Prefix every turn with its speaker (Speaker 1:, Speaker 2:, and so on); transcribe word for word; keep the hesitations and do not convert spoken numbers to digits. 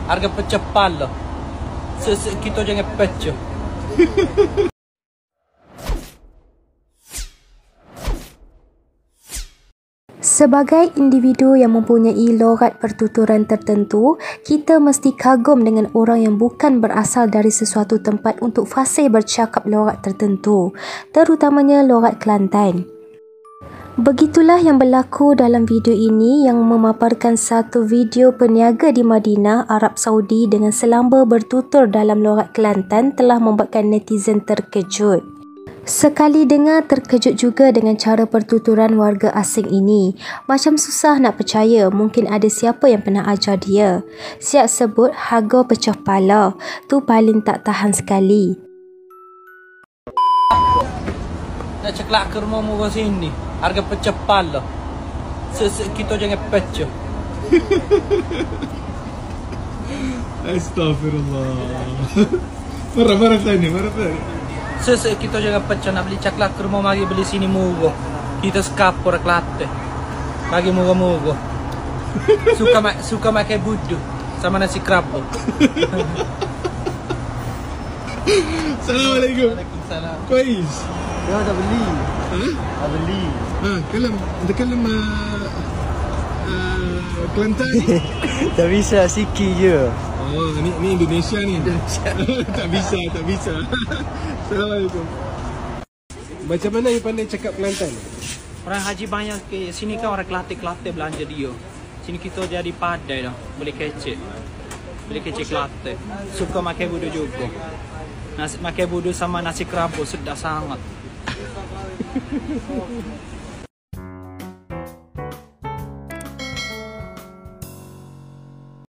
Speaker 1: Harga pecah pala. Kita jangan pecah.
Speaker 2: Sebagai individu yang mempunyai logat pertuturan tertentu, kita mesti kagum dengan orang yang bukan berasal dari sesuatu tempat untuk fasih bercakap logat tertentu, terutamanya logat Kelantan. Begitulah yang berlaku dalam video ini yang memaparkan satu video peniaga di Madinah, Arab Saudi dengan selamba bertutur dalam logat Kelantan telah membuatkan netizen terkejut. Sekali dengar terkejut juga dengan cara pertuturan warga asing ini. Macam susah nak percaya mungkin ada siapa yang pernah ajar dia. Siap sebut harga pecah pala. Tu paling tak tahan sekali.
Speaker 1: Nak ceklak ke rumahmu ke sini. Harga pecah pala. Kita jangan pecah.
Speaker 3: Astagfirullah. Marah-marah tadi, marah-marah.
Speaker 1: Sese kita jangan pecah nak beli coklat ke rumah mari beli sini murah. Kita skapur Kelantan. Lagi murah-murah. Suka mak suka makan budu sama nasi kerabu.
Speaker 3: Assalamualaikum.
Speaker 1: Waalaikumsalam.
Speaker 3: كويس.
Speaker 1: Ya dah beli.
Speaker 3: ها؟
Speaker 1: Dah beli.
Speaker 3: ها تكلم نتكلم كلانتاني.
Speaker 1: Tak bisa sikit je.
Speaker 3: Oh, ni ni Indonesia ni. tak bisa, tak bisa. Assalamualaikum. Macam mana you pandai cakap Kelantan?
Speaker 1: Orang haji banyak ke sini kan orang Kelantan-Kelantan belanja dia. Sini kita jadi pandai dah. Boleh kecek. Boleh kecek Kelantan. Suka makan budu juga. Nasi makan budu sama nasi kerabu sedap sangat.